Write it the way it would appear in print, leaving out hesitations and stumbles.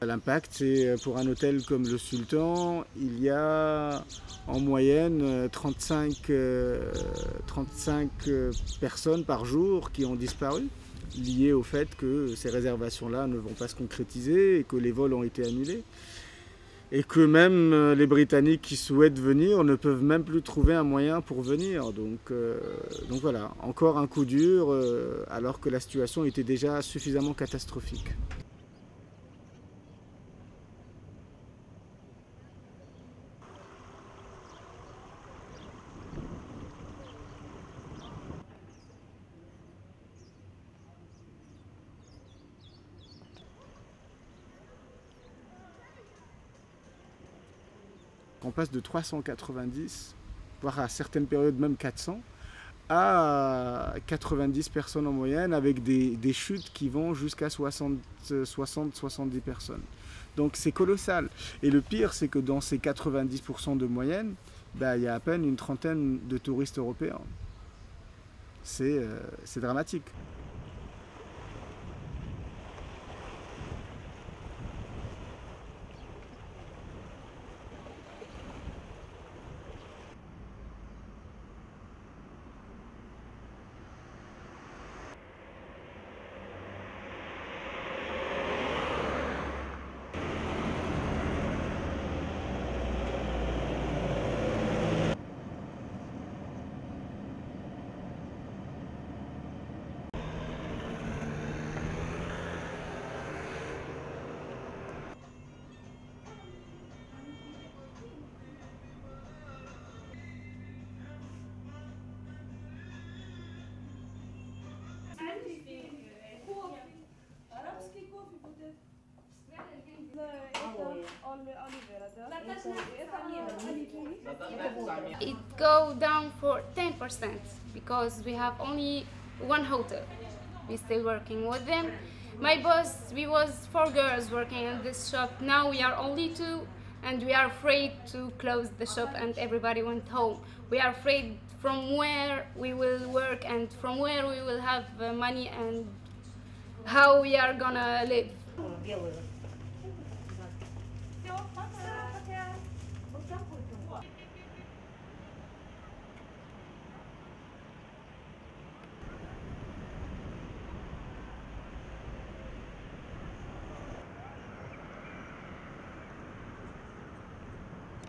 L'impact, c'est pour un hôtel comme le Sultan, il y a en moyenne 35 personnes par jour qui ont disparu, liées au fait que ces réservations-là ne vont pas se concrétiser et que les vols ont été annulés. Et que même les Britanniques qui souhaitent venir ne peuvent même plus trouver un moyen pour venir. Donc voilà, encore un coup dur alors que la situation était déjà suffisamment catastrophique. On passe de 390, voire à certaines périodes même 400, à 90 personnes en moyenne, avec des chutes qui vont jusqu'à 60-70 personnes. Donc c'est colossal. Et le pire, c'est que dans ces 90% de moyenne, il y a à peine une trentaine de touristes européens. C'est dramatique. It go down for 10% because we have only one hotel. We're still working with them. My boss, we was 4 girls working in this shop. Now we are only 2 and we are afraid to close the shop and everybody went home. We are afraid from where we will work and from where we will have money and how we are gonna live.